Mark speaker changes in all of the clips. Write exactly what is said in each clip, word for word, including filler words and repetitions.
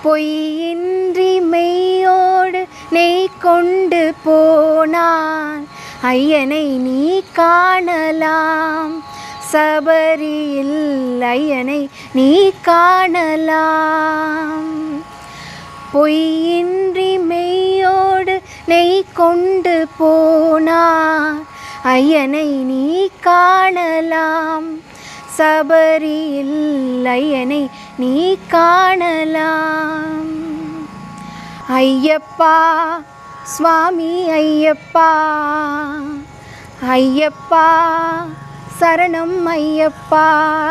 Speaker 1: பொய்யின்றி மெய்யோடு நெய் கொண்டு போனான் ஐயனை நீ காணலாம். சபரியில் ஐயனை நீ காணலாம். பொய்யின்றி மெய்யோடு நெய் கொண்டு போனான் ஐயனை நீ காணலாம். சபரியில் ஐயனை நீ காணலாம். ஐயப்பா சுவாமி ஐயப்பா, ஐயப்பா சரணம் ஐயப்பா,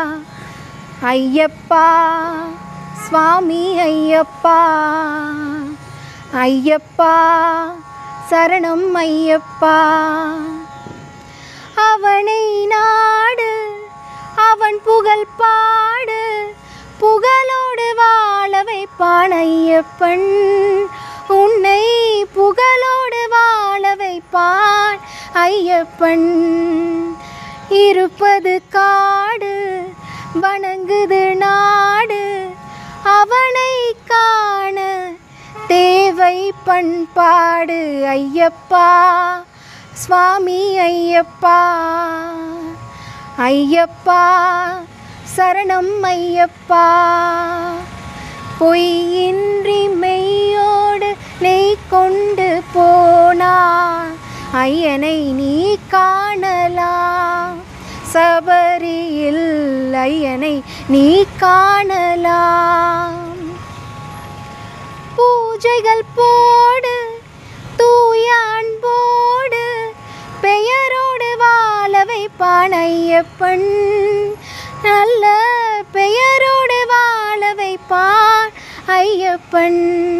Speaker 1: ஐயப்பா சுவாமி ஐயப்பா, ஐயப்பா சரணம் ஐயப்பா. அவனை நாடு அவன் புகழ் பாடு, புகழோடு வாழ வைப்பான் ஐயப்பன். உன்னை புகழோடு வாழ வைப்பான் ஐயப்பன். இருப்பது காடு வணங்குது நாடு, அவனை காண தேவை பண்பாடு. ஐயப்பா சுவாமி ஐயப்பா, ஐயப்பா சரணம் ஐயப்பா. பொய்யின்றி மெய்யோடு நெய் கொண்டு போனான் ஐயனை நீ காணலாம். சபரியில் ஐயனை நீ காணலாம். பூஜைகள் போடு தூய அன்போடு, பெயரோடு வாழ வைப்பான் ஐயப்பன். நல்ல பெயரோடு வாழ வைப்பான் ஐயப்பன்.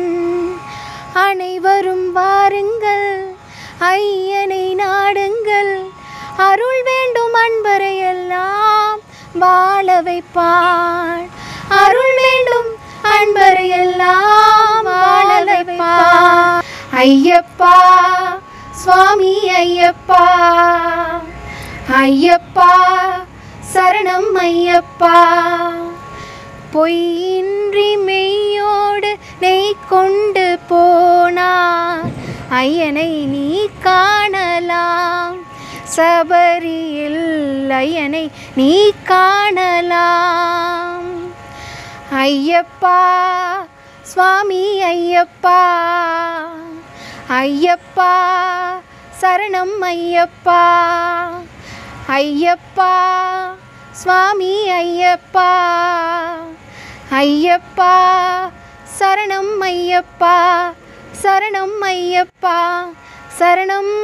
Speaker 1: அனைவரும் வாருங்கள் ஐயனை நாடுங்கள், அருள் வேண்டும் அன்பரையெல்லாம் வாழ வைப்பான். அருள் வேண்டும் அன்பரையெல்லாம் வாழ வைப்பான். ஐயப்பா சுவாமி ஐயப்பா, ஐயப்பா சரணம் ஐயப்பா. பொய்யின்றி மெய்யோடு நெய் கொண்டு போனான் ஐயனை நீ காணலாம். சபரியில் ஐயனை நீ காணலாம். ஐயப்பா சுவாமி ஐயப்பா, ஐயப்பா சரணம் ஐயப்பா, ஐயப்பா சுவாமி ஐயப்பா, ஐயப்பா சரணம் ஐயப்பா, சரணம் ஐயப்பா, சரணம்